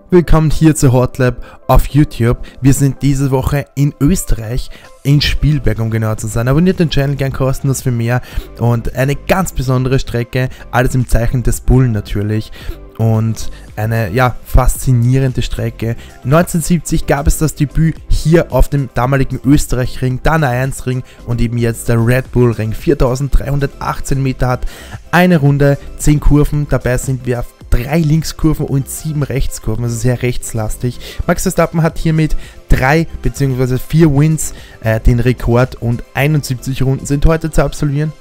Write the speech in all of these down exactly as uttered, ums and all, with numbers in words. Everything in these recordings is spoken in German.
Willkommen hier zu Hotlap auf YouTube. Wir sind diese Woche in Österreich, in Spielberg, um genau zu sein. Abonniert den Channel gern kostenlos für mehr und eine ganz besondere Strecke, alles im Zeichen des Bullen natürlich. Und eine, ja, faszinierende Strecke. neunzehnhundertsiebzig gab es das Debüt hier auf dem damaligen Österreich-Ring, dann eins Ring und eben jetzt der Red Bull Ring. viertausenddreihundertachtzehn Meter hat eine Runde, zehn Kurven, dabei sind wir auf drei Linkskurven und sieben Rechtskurven, also sehr rechtslastig. Max Verstappen hat hiermit drei bzw. vier Wins äh, den Rekord und einundsiebzig Runden sind heute zu absolvieren.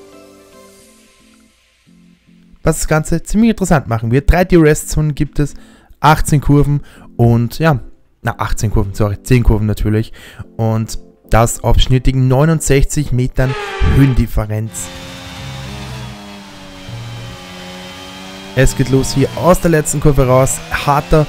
Was das Ganze ziemlich interessant machen wird. Drei D R S-Zonen gibt es, achtzehn Kurven und ja, na achtzehn Kurven, sorry, zehn Kurven natürlich. Und das auf schnittigen neunundsechzig Metern Höhendifferenz. Es geht los hier aus der letzten Kurve raus. Harter,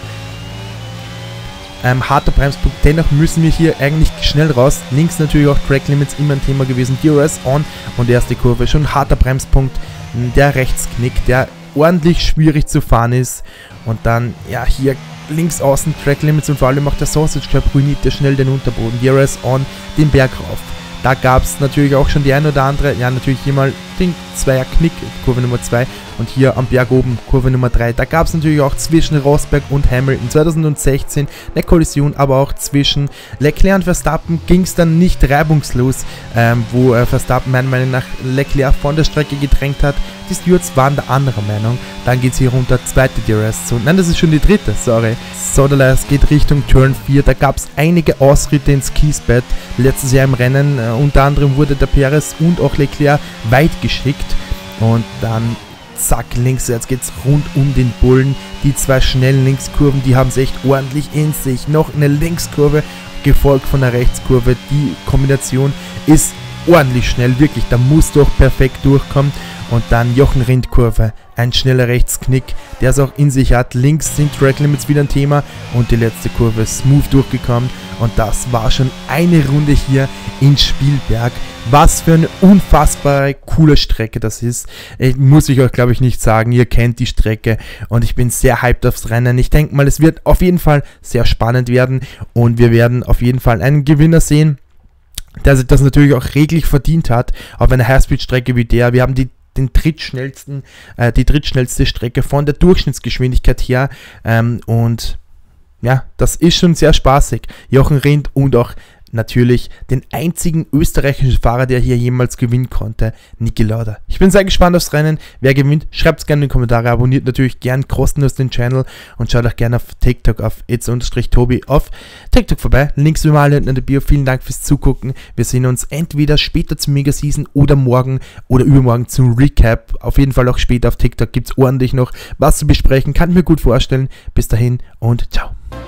ähm, harter Bremspunkt. Dennoch müssen wir hier eigentlich schnell raus. Links natürlich auch Track Limits immer ein Thema gewesen. D R S on und erste Kurve. Schon harter Bremspunkt. Der Rechtsknick, der ordentlich schwierig zu fahren ist. Und dann, ja, hier links außen Track Limits und vor allem auch der Sausage Club ruiniert ja schnell den Unterboden. D R S on, den Berg rauf. Da gab es natürlich auch schon die ein oder andere, ja natürlich hier mal den Zweier Knick, Kurve Nummer zwei und hier am Berg oben, Kurve Nummer drei. Da gab es natürlich auch zwischen Rosberg und Hamilton zweitausendsechzehn eine Kollision, aber auch zwischen Leclerc und Verstappen ging es dann nicht reibungslos, ähm, wo äh, Verstappen meiner Meinung nach Leclerc von der Strecke gedrängt hat. Die Stewards waren der anderer Meinung. Dann geht es hier runter, zweite D R S-Zone. Nein, das ist schon die dritte, sorry. So, es geht Richtung Turn vier. Da gab es einige Ausritte ins Kiesbett. Letztes Jahr im Rennen, äh, unter anderem wurde der Perez und auch Leclerc weit geschickt. Und dann, zack, links, jetzt geht es rund um den Bullen. Die zwei schnellen Linkskurven, die haben es echt ordentlich in sich. Noch eine Linkskurve, gefolgt von der Rechtskurve. Die Kombination ist ordentlich schnell, wirklich. Da muss doch perfekt durchkommen. Und dann Jochen Rindt-Kurve, ein schneller Rechtsknick, der es auch in sich hat. Links sind Track Limits wieder ein Thema und die letzte Kurve smooth durchgekommen. Und das war schon eine Runde hier in Spielberg. Was für eine unfassbare coole Strecke das ist. Ich, muss ich euch glaube ich nicht sagen, ihr kennt die Strecke und ich bin sehr hyped aufs Rennen. Ich denke mal, es wird auf jeden Fall sehr spannend werden und wir werden auf jeden Fall einen Gewinner sehen, der sich das natürlich auch reglich verdient hat auf einer Highspeed-Strecke wie der. Wir haben die den drittschnellsten, äh, die drittschnellste Strecke von der Durchschnittsgeschwindigkeit her ähm, und ja, das ist schon sehr spaßig. Jochen Rindt und auch natürlich den einzigen österreichischen Fahrer, der hier jemals gewinnen konnte, Niki Lauda. Ich bin sehr gespannt aufs Rennen. Wer gewinnt, schreibt es gerne in die Kommentare. Abonniert natürlich gern kostenlos den Channel und schaut auch gerne auf TikTok auf its Tobi auf TikTok vorbei. Links wie mal in der Bio. Vielen Dank fürs Zugucken. Wir sehen uns entweder später zum Mega-Season oder morgen oder übermorgen zum Recap. Auf jeden Fall auch später auf TikTok gibt es ordentlich noch was zu besprechen. Kann ich mir gut vorstellen. Bis dahin und ciao.